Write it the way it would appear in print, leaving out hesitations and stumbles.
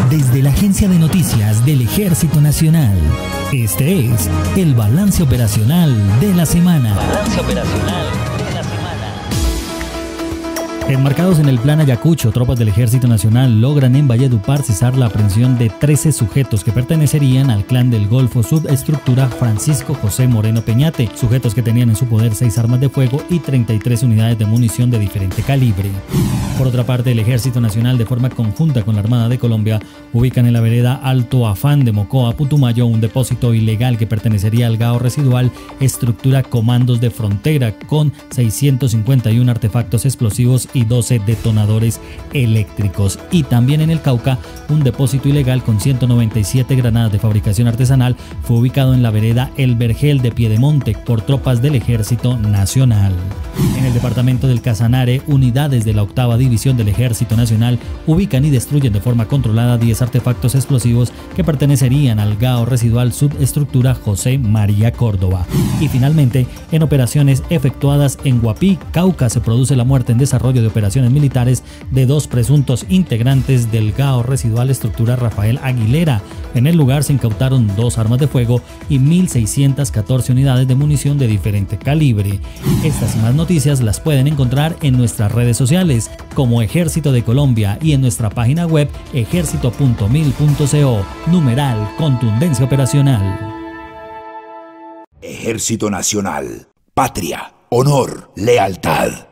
Desde la Agencia de Noticias del Ejército Nacional, este es el balance operacional de la semana. Balance operacional de la semana. Enmarcados en el Plan Ayacucho, tropas del Ejército Nacional logran en Valledupar cesar la aprehensión de 13 sujetos que pertenecerían al Clan del Golfo, subestructura Francisco José Moreno Peñate, sujetos que tenían en su poder 6 armas de fuego y 33 unidades de munición de diferente calibre. Por otra parte, el Ejército Nacional, de forma conjunta con la Armada de Colombia, ubican en la vereda Alto Afán de Mocoa, Putumayo, un depósito ilegal que pertenecería al GAO Residual, estructura Comandos de Frontera, con 651 artefactos explosivos y 12 detonadores eléctricos. Y también en el Cauca, un depósito ilegal con 197 granadas de fabricación artesanal fue ubicado en la vereda El Vergel de Piedemonte por tropas del Ejército Nacional. En el departamento del Casanare, unidades de la 8ª División del Ejército Nacional ubican y destruyen de forma controlada 10 artefactos explosivos que pertenecerían al GAO Residual Subestructura José María Córdoba. Y finalmente, en operaciones efectuadas en Guapí, Cauca, se produce la muerte en desarrollo de operaciones militares de 2 presuntos integrantes del GAO Residual Estructura Rafael Aguilera. En el lugar se incautaron 2 armas de fuego y 1.614 unidades de munición de diferente calibre. Estas y más noticias las pueden encontrar en nuestras redes sociales como Ejército de Colombia y en nuestra página web ejército.mil.co, numeral contundencia operacional. Ejército Nacional, patria, honor, lealtad.